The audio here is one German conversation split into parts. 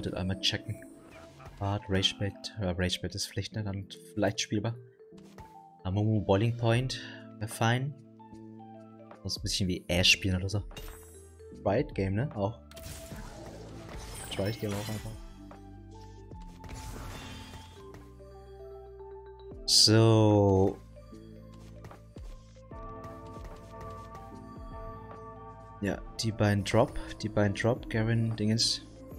solltet einmal checken. Bart, Ragebait ist Pflicht, ne? Dann vielleicht spielbar. Amumu Boiling Point wäre fein. Muss ein bisschen wie Ash spielen oder so. Riot Game, ne? Auch. Riot Game auch einfach. So. Ja, die beiden Drop. Garen, Dingens.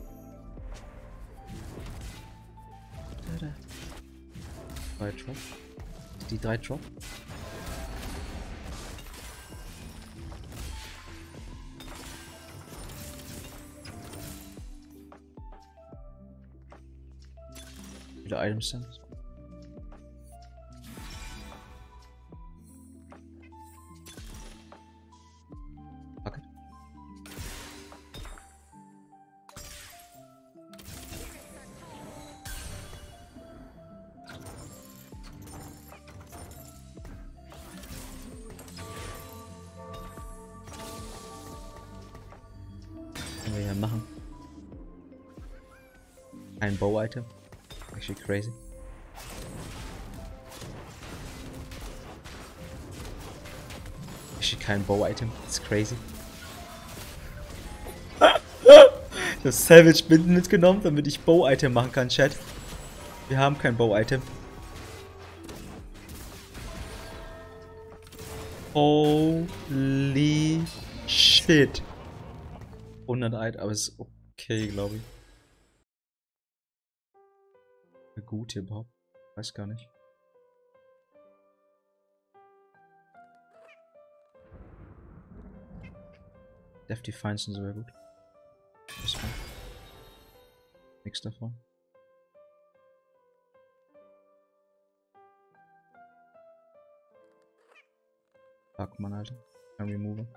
Drei Drop. Die 3 Drop. Wieder Items sind. Fuck it. Können wir hier machen. Ein Bow-Item. Actually crazy. Actually kein Bow-Item. It's crazy. Ich hab Savage Binden mitgenommen, damit ich Bow-Item machen kann, Chat. Wir haben kein Bow-Item. Holy shit. 100 Item, aber ist okay, glaube ich. Gut hier überhaupt. Weiß gar nicht. Death Defiance sind sogar gut. Nix davon. Fuck man, Alter. Kein Remover.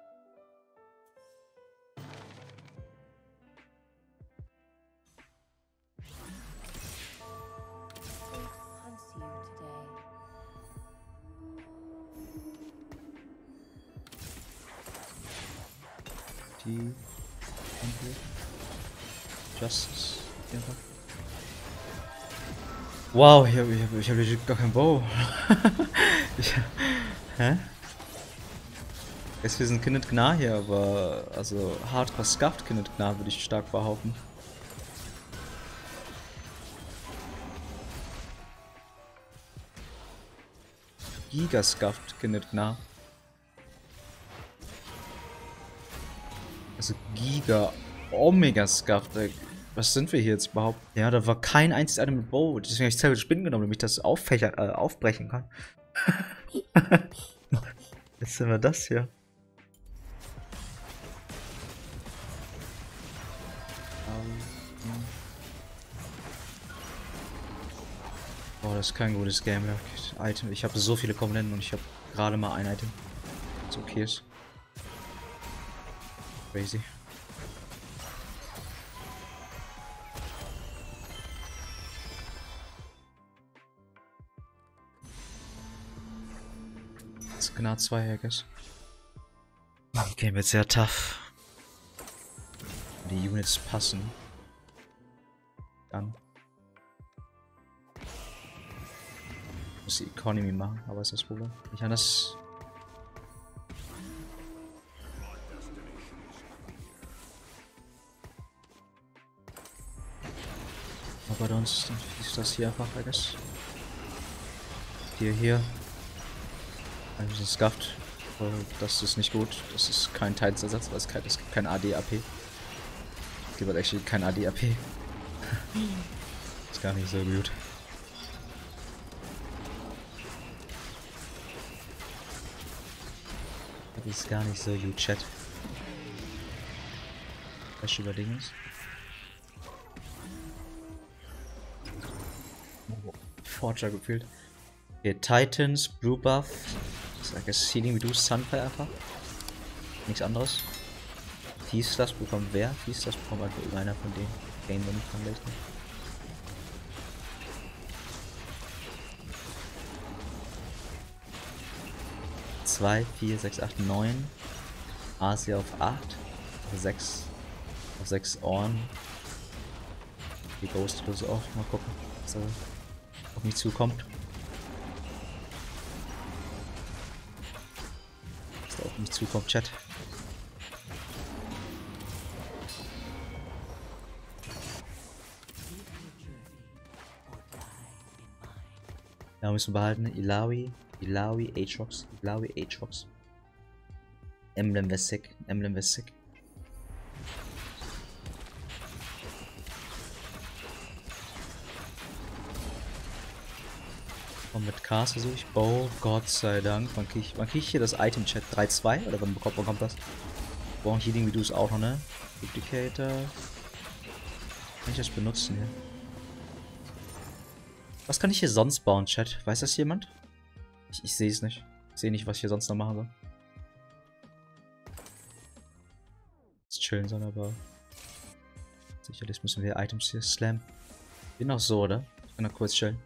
Die Justice. Wow, ich hab legit gar keinen Bow. Hä? Jetzt wir sind Kindred Gnar hier, aber also Hardcore Scuffed Kindred Gnar würde ich stark behaupten. Giga Scuffed Kindred Gnar. Also Giga Omega Scuffed. Was sind wir hier jetzt überhaupt? Ja, da war kein einziges Item mit Bow. Deswegen habe ich Savage Spinnen genommen, damit ich das aufbrechen kann. Jetzt sind wir das hier. Oh, das ist kein gutes Game. Item. Ich habe so viele Komponenten und ich habe gerade mal ein Item. Was okay ist. Crazy. Das ist genau 2, I guess. Das Game wird sehr tough. Die Units passen. Dann. Ich muss die Economy machen, aber ist das Problem. Ich kann das. Aber sonst ist das hier einfach, I guess. Hier. Ein bisschen Scuffed. Das ist nicht gut. Das ist kein Titansersatz, weil es gibt kein AD-AP. Es gibt halt actually kein AD-AP. Ist gar nicht so gut. Das ist gar nicht so gut, Chat. Was über Dinges? Forger gefühlt. Okay, Titans, Blue Buff. Das ist like Sealing Reduced Sunfire einfach. Nichts anderes. Fiestas bekommt wer? Fiestas bekommt einfach irgendeiner von denen. Gain, wenn ich kann rechnen. Zwei, 4, 6, 8, 9. Asia auf 8. Auf 6 Ohren. Die Ghost oder so auch. Mal gucken, was da auf mich zukommt. Was da auf mich zukommt, Chat. Ja, müssen wir behalten. Illaoi, Aatrox, Aatrox. Emblem wäre sick, Emblem wäre sick. Und mit Cast versuche ich Bow, Gott sei Dank. Wann krieg ich hier das Item-Chat? 3-2? Oder wann bekommt das? Brauchen Healing wie du es auch noch, ne? Duplicator. Kann ich das benutzen hier? Was kann ich hier sonst bauen, Chat? Weiß das jemand? Ich sehe es nicht. Ich sehe nicht, was ich hier sonst noch machen soll. Jetzt chillen sollen, aber sicherlich müssen wir Items hier slammen. Bin auch so, oder? Ich kann noch kurz chillen.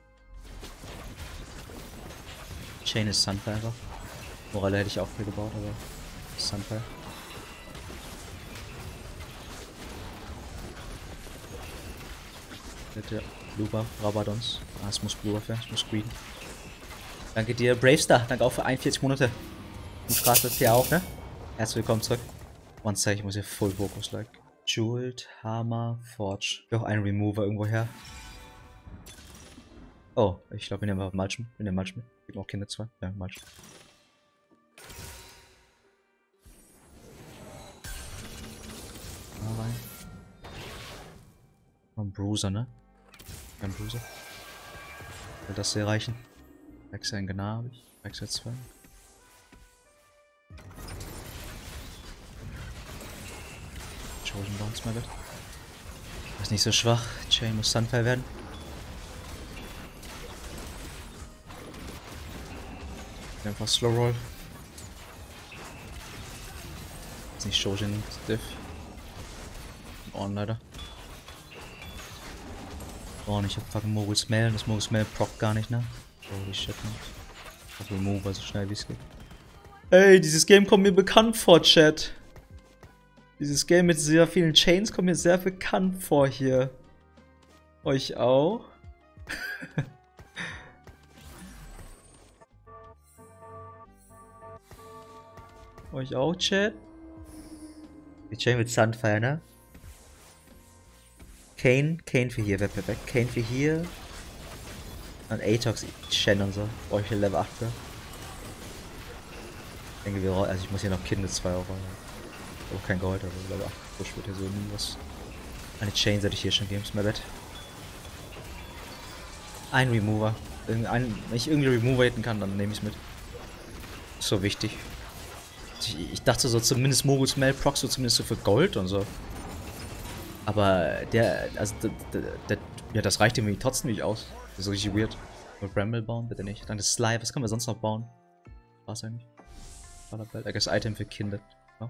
Chain ist Sunfire einfach. Morale hätte ich auch viel gebaut, aber Sunfire. Bitte Bluebuff, Rabadons. Ah, es muss Bluebuff werden, ich muss greeden. Danke dir, Bravestar. Danke auch für 41 Monate. Und Straße ist hier auch, ne? Herzlich willkommen zurück. One sec, ich muss hier Full Focus like. Jeweled, Hammer, Forge. Ich will auch einen Remover irgendwo her. Oh, ich glaube, wir nehmen einfach Mulch mit. Wir nehmen Mulch mit. Gib auch Kinder 2. Ja, Mulch. Mal rein. Noch ein Bruiser, ne? Ein Bruiser. Will das hier reichen? Wechsel in Gnar habe ich. Wechsel 2. Chosen Bounce mal wird. Ist nicht so schwach. Chain muss Sunfire werden. Einfach Slow Roll. Ist nicht Shojin Diff. On leider. Oh, und ich hab fucking Mogul's Mail. Das Mogul's Mail prockt gar nicht, ne? Holy shit, man. Ich hab Remover so schnell wie es geht. Ey, dieses Game kommt mir bekannt vor, Chat. Dieses Game mit sehr vielen Chains kommt mir sehr bekannt vor hier. Euch auch? Euch auch, Chat? Die Chain mit Sunfire, ne? Kane für hier, wäre perfekt. Kane für hier. Und Aatrox, Shen und so. Brauche ich hier Level 8 für. Ich denke, also ich muss hier noch Kinder 2 auch haben. Aber kein Gold, also Level 8 Push wird hier so nie was. Eine Chain sollte ich hier schon geben, ist mein Bett. Ein Remover. Wenn ich irgendwie Remover hitten kann, dann nehme ich es mit. Ist so wichtig. Ich dachte so, zumindest Mogul's Mail procs so zumindest so für Gold und so. Aber das reicht irgendwie trotzdem nicht aus. Das ist so richtig weird. Mit Bramble bauen, bitte nicht. Dann das Sly, was können wir sonst noch bauen? Was eigentlich? I guess Item für Kinder. Ja.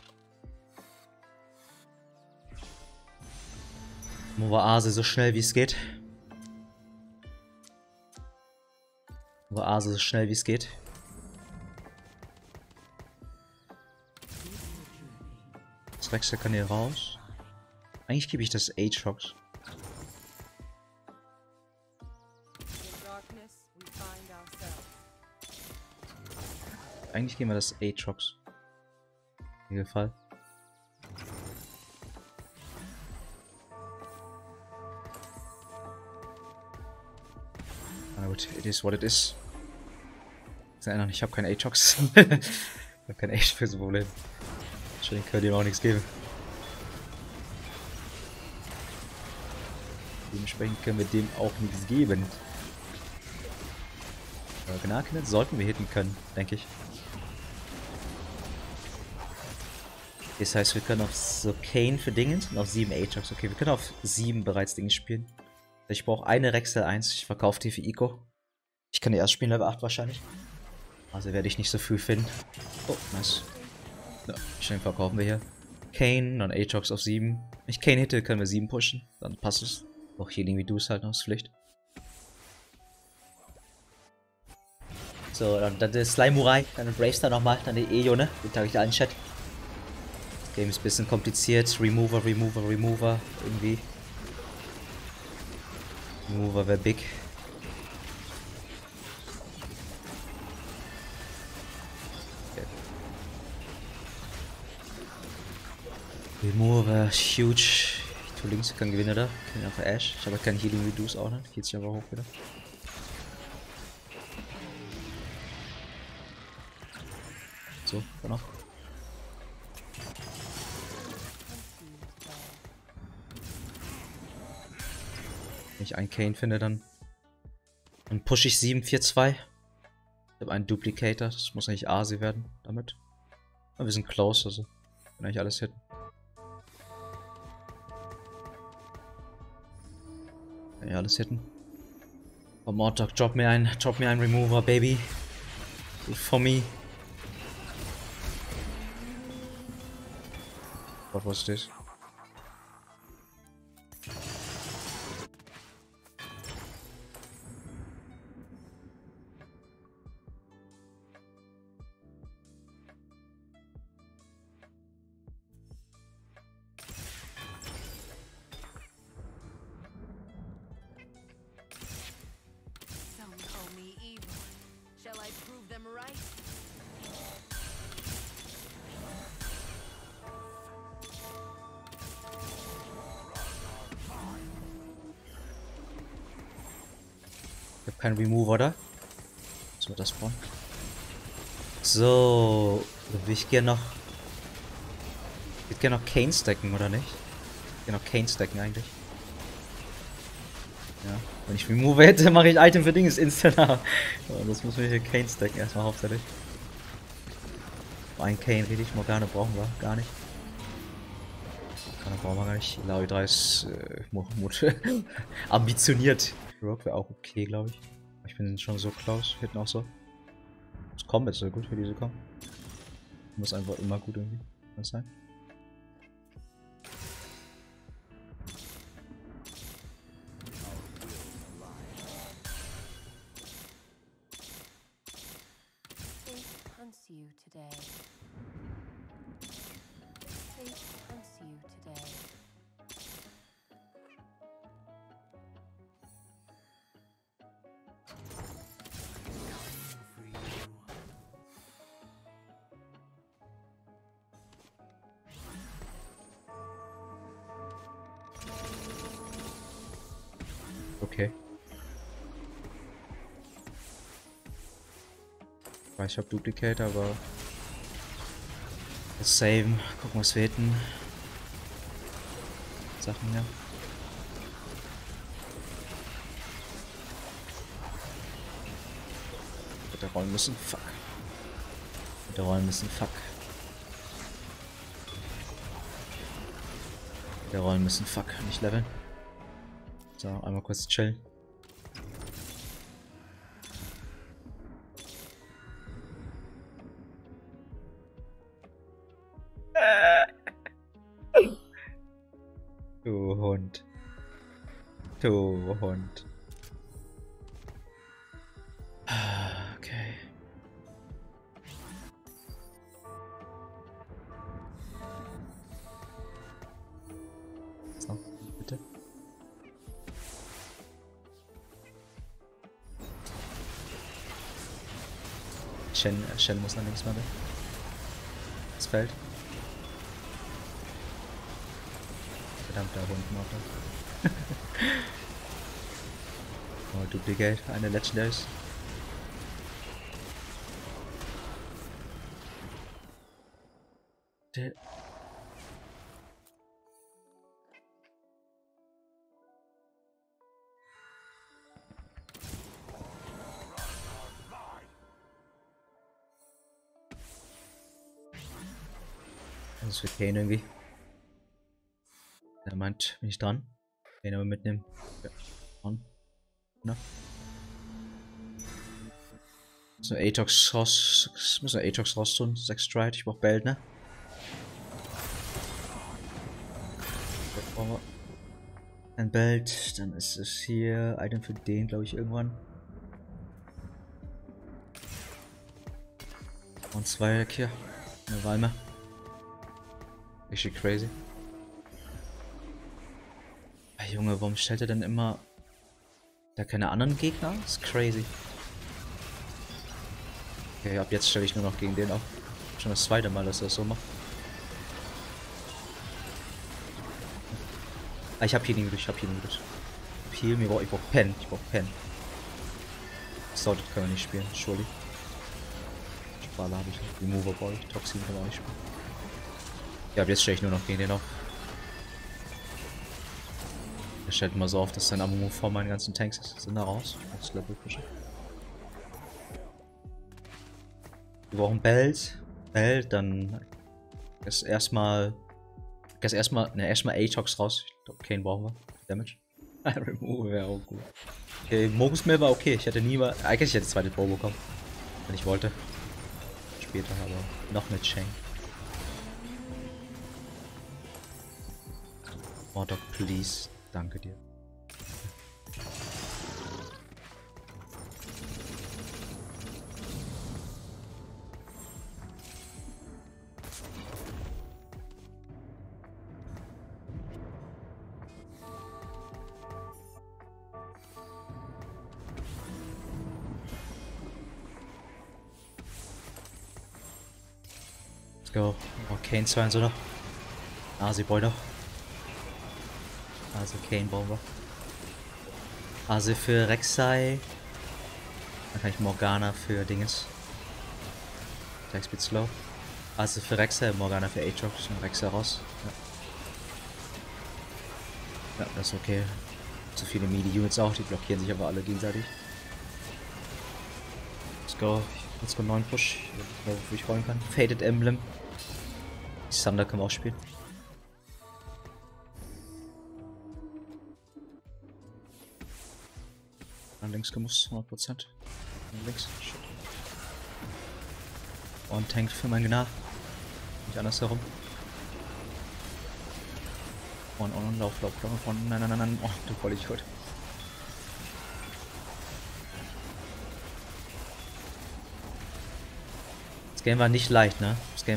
Movaase so schnell wie es geht. Movaase so schnell wie es geht. Das Wechsel kann hier raus. Eigentlich gebe ich das Aatrox. Eigentlich geben wir das Aatrox. In jedem Fall. Na gut, it is what it is. Ich habe kein Aatrox. Ich habe kein Aatrox für das Problem. Wahrscheinlich können ihm auch nichts geben. Dementsprechend können wir dem auch nichts geben. Aber Gnarkinet sollten wir hitten können, denke ich. Das heißt, wir können auf so Kane für Dingens und auf 7 Aatrox. Okay, wir können auf 7 bereits Dingens spielen. Ich brauche eine Rexel 1. Ich verkaufe die für Ico. Ich kann die erst spielen, Level 8 wahrscheinlich. Also werde ich nicht so viel finden. Oh, nice. Ja, schön verkaufen wir hier. Kane und Aatrox auf 7. Wenn ich Kane hitte, können wir 7 pushen. Dann passt es. Auch hier irgendwie du es halt noch aus Pflicht. So, dann der Slimurai, dann den Bravestar nochmal, dann die Ejo, ne? Den trage ich da in den Chat. Das Game ist ein bisschen kompliziert. Remover. Irgendwie. Remover wäre big. Okay. Remover wäre huge. Ich tue links, kann gewinnen da. Kann einfach Ash. Ich habe keinen Healing Reduce auch nicht. Geht sich aber hoch wieder. So, noch. Wenn ich einen Kane finde, dann pushe ich 7-4-2. Ich habe einen Duplicator. Das muss eigentlich Asi werden damit. Aber wir sind close, also kann eigentlich alles hitten. Kann ja alles hitten. Oh, Mortok, drop mir einen Remover, Baby. Good for me. What was this? Some call me evil. Shall I prove them right? Ich hab keinen Remover, oder? Was wird das spawnen? So, ich gerne noch. Ich würde gerne noch Kane stacken, oder nicht? Ich würde noch Kane stacken eigentlich. Ja, wenn ich Remover hätte, mache ich Item für Dinges instant. Das muss mir hier Kane stacken, erstmal hauptsächlich. Ein Kane richtig, Morgana brauchen wir gar nicht. Morgana brauchen wir gar nicht. Laui 3 ist ambitioniert. Rogue wäre auch okay, glaube ich. Ich bin schon so close, hinten auch so. Das Combat ist so gut für diese kommen. Muss einfach immer gut irgendwie was sein. Fate hunts you today. Fate hunts you today. Okay. Ich habe Duplicate, aber das Saven. Gucken, was wir hätten. Sachen ja. Hätte rollen müssen. Fuck. Hätte rollen müssen. Fuck. Hätte rollen müssen. Fuck. Nicht leveln. So, einmal kurz chillen. Du Hund. Du Hund. Okay. So, bitte. Shen muss nach links mal weg. Das Feld. Verdammter Hund, Mortal. Oh, Duplicate, eine Legendaries. Der das ist für Kane irgendwie. Er meint, bin ich dran? Den aber mitnehmen. Ja. On. Na. So, Atox raus. Müssen wir Atox raus tun. 6 Stride. Ich brauch Belt, ne? Ein Belt. Dann ist es hier. Item für den, glaube ich, irgendwann. Und 2 weg hier. Eine Walme. Richtig crazy. Ah, Junge, warum stellt er denn immer Da keine anderen Gegner? Das ist crazy. Okay, ab jetzt stelle ich nur noch gegen den auf. Schon das zweite Mal, dass er das so macht. Ah, ich hab Healing durch, Heal, ich brauch Pen, So, das können wir nicht spielen, surely. Spala habe ich nicht. Remover brauche ich, Toxin kann man auch nicht spielen. Ja, ab jetzt stelle ich nur noch gegen den auf. Er stellt immer so auf, dass sein Amumu vor meinen ganzen Tanks ist. Sind da raus. Ich muss das Level pushen. Wir brauchen Belt. Dann ist erstmal Atox raus. Ich glaube, Kane brauchen wir. Damage. Remove wäre auch gut. Okay, Mogus Mill war okay. Ich hätte eigentlich hätte zweite Pro bekommen. Wenn ich wollte. Später, aber noch mit Shane. Mordok, please. Danke dir. Let's go. Oh, Kane 2 und so noch. Asi-Boy noch. Also Kane brauchen wir. Also für Rek'Sai. Dann kann ich Morgana für Dinges. Attack Speed Slow. Also für Rek'Sai, Morgana für Aatrox und Rek'Sai raus. Ja. Ja, das ist okay. Zu viele Melee-Units auch, die blockieren sich aber alle gegenseitig. Let's go 9 Push. Wo ich rollen kann. Faded Emblem. Die Thunder können wir auch spielen. An links gemusst, 100%. An links. Shit. Und Tank für mein Gnar. Nicht andersherum. Und Lauf. Nein. Oh, du voll ich gut. Das Game war nicht leicht, ne?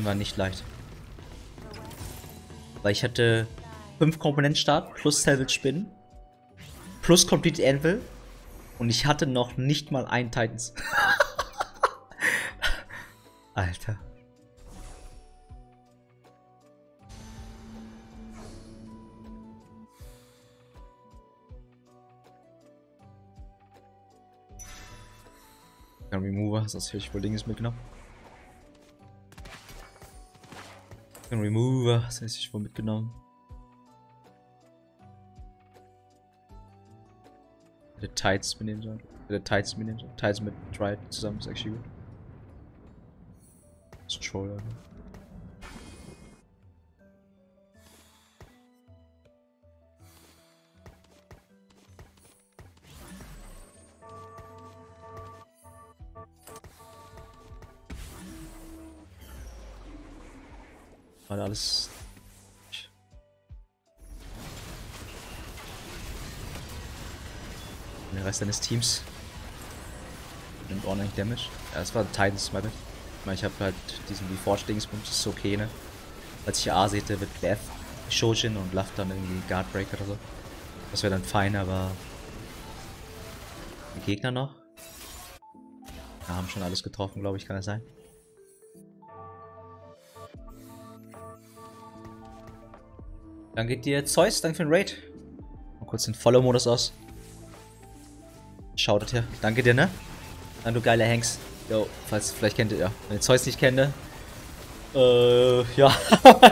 Weil ich hatte 5 Komponenten Start plus Salvage Spin plus Complete Anvil und ich hatte noch nicht mal einen Titans. Alter. Ein Remover, das hätte ich wohl Dinges mitgenommen. Ein Remover, das hätte ich wohl mitgenommen. Hätte Tides mitnehmen sollen. Tides mit Dryad zusammen ist actually gut. Das ist ein Troll, Alter. Weil alles. Der Rest deines Teams nimmt ordentlich Damage. Ja, das war Titans, meine. Ich meine, ich habe halt diesen Reforged-Dingspunkt, das ist okay, ne? Als ich A sehte, wird Beth, Shojin und Luff dann irgendwie Guardbreaker oder so. Das wäre dann fein, aber. Die Gegner noch? Ja, haben schon alles getroffen, glaube ich, kann das sein. Dann geht dir Zeus, danke für den Raid. Mal kurz den Follow-Modus aus. Schaut das hier. Danke dir, ne? Dann du geile Hanks. Jo, falls, vielleicht kennt ihr, ja. Wenn ihr Zeus nicht kennt, ja.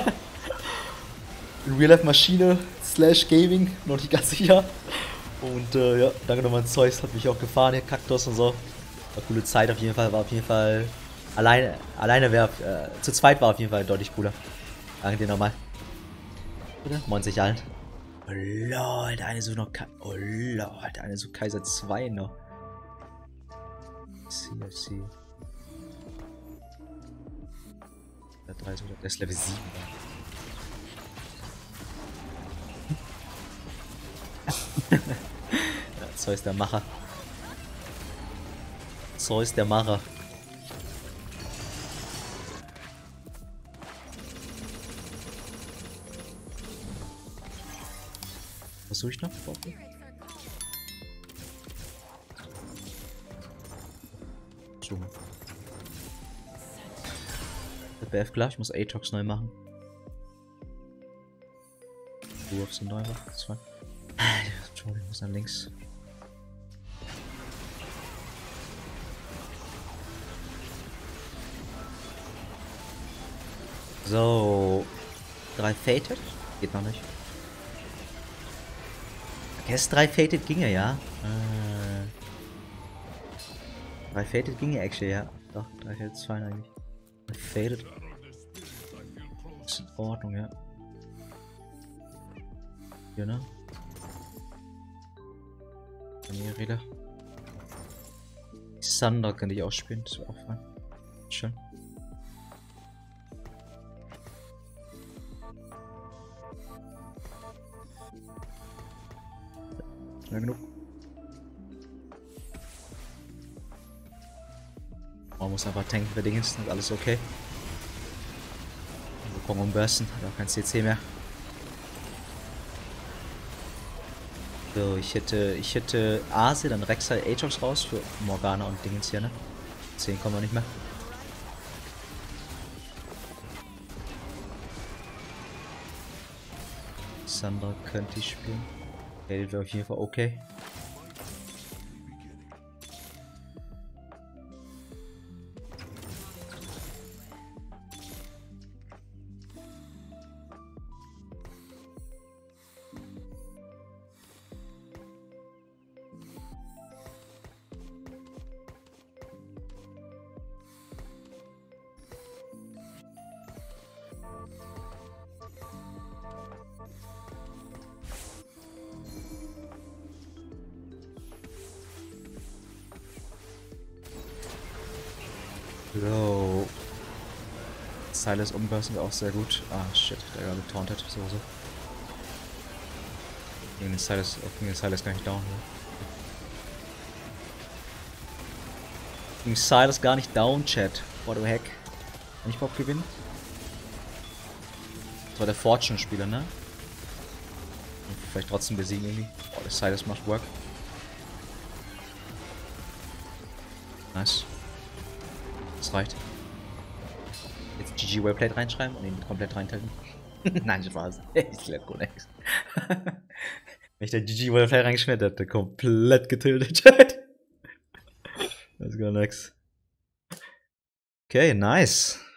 Real-Life-Maschine / Gaming, noch nicht ganz sicher. Und ja, danke nochmal an Zeus, hat mich auch gefahren, hier, Kaktus und so. War coole Zeit auf jeden Fall, war auf jeden Fall. Alleine wäre, zu zweit war auf jeden Fall deutlich cooler. Danke dir nochmal. Bitte? Moin sich allen. Oh lol, der eine so noch der eine so Kaiser 2 noch. I see. Der 3 so, der ist Level 7. Ja, Zeus der Macher. Was suche ich noch? suchen. Der BF klar, ich muss Atox neu machen. Du auf den neu machen. Zwei. Entschuldigung, muss nach links. So. 3 Fated? Geht noch nicht. Guess 3 Fated ginge, ja. 3 Fated ginge actually, ja. Doch, 3 Fated ist fein eigentlich. 3 Fated. Ist in Ordnung, ja. Hier, ne? Hier wieder. Sandra könnte ich auch spielen, das wäre auch fein. Schön. Schnell genug. Man muss einfach tanken für Dingens, ist alles okay. Wir kommen bursten, hat auch kein CC mehr. So, ich hätte Asi, dann Rek'Sai, Aatrox raus für Morgana und Dingens hier, ne? 10 kommen wir nicht mehr. Sandra könnte ich spielen. Der wäre auf jeden Fall okay. So. Silas umbörsen wäre auch sehr gut. Ah, shit, der gerade tauntet, so. Gegen den Silas gar nicht down, ne? Gegen Silas gar nicht down, Chat. What the heck? Kann ich überhaupt gewinnen? Das war der Fortune-Spieler, ne? Vielleicht trotzdem besiegen irgendwie. Oh, der Silas macht Work. Nice. Das reicht. Jetzt GG Wellplayed reinschreiben und ihn komplett reintilten. Nein, Spaß. Ich let go next. Wenn ich da GG Wellplayed reingeschmiert hätte, komplett getiltet. Let's go next. Okay, nice.